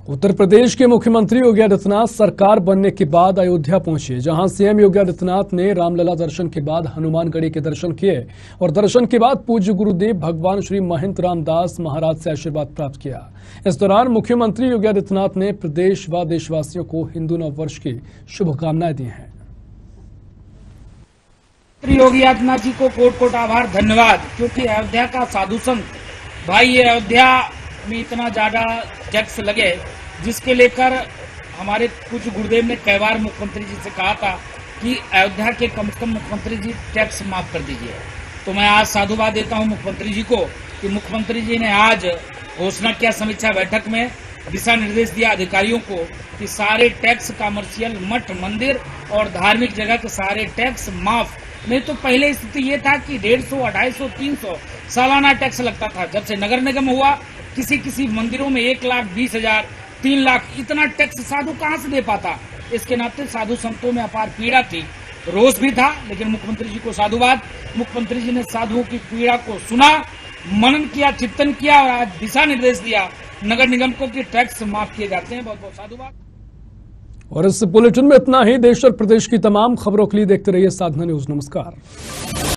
उत्तर प्रदेश के मुख्यमंत्री योगी आदित्यनाथ सरकार बनने के बाद अयोध्या पहुंचे, जहां सीएम योगी आदित्यनाथ ने रामलला दर्शन के बाद हनुमानगढ़ी के दर्शन किए और दर्शन के बाद पूज्य गुरुदेव भगवान श्री महंत रामदास महाराज से आशीर्वाद प्राप्त किया। इस दौरान मुख्यमंत्री योगी आदित्यनाथ ने प्रदेश व देशवासियों को हिंदू नववर्ष की शुभकामनाएं दी हैं। योगी आदित्यनाथ जी को कोट कोट आभार, धन्यवाद, क्योंकि अयोध्या का साधु संत भाई ये अयोध्या में इतना ज्यादा टैक्स लगे, जिसके लेकर हमारे कुछ गुरुदेव ने कई बार मुख्यमंत्री जी से कहा था कि अयोध्या के कम से कम मुख्यमंत्री जी टैक्स माफ कर दीजिए। तो मैं आज साधुवाद देता हूं मुख्यमंत्री जी को कि मुख्यमंत्री जी ने आज घोषणा किया समीक्षा बैठक में, दिशा निर्देश दिया अधिकारियों को कि सारे टैक्स कमर्शियल मठ मंदिर और धार्मिक जगह के सारे टैक्स माफ। नहीं तो पहले स्थिति ये था कि 150, 250, 300 सालाना टैक्स लगता था। जब से नगर निगम हुआ, किसी मंदिरों में 1,20,000, 3 लाख इतना टैक्स साधु कहां से दे पाता। इसके नाते साधु संतों में अपार पीड़ा थी, रोष भी था, लेकिन मुख्यमंत्री जी को साधुवाद। मुख्यमंत्री जी ने साधुओं की पीड़ा को सुना, मनन किया, चिंतन किया और आज दिशा निर्देश दिया नगर निगम को कि टैक्स माफ किए जाते हैं। बहुत बहुत साधुवाद। और इस बुलेटिन में इतना ही। देश और प्रदेश की तमाम खबरों के लिए देखते रहिए साधना न्यूज। नमस्कार।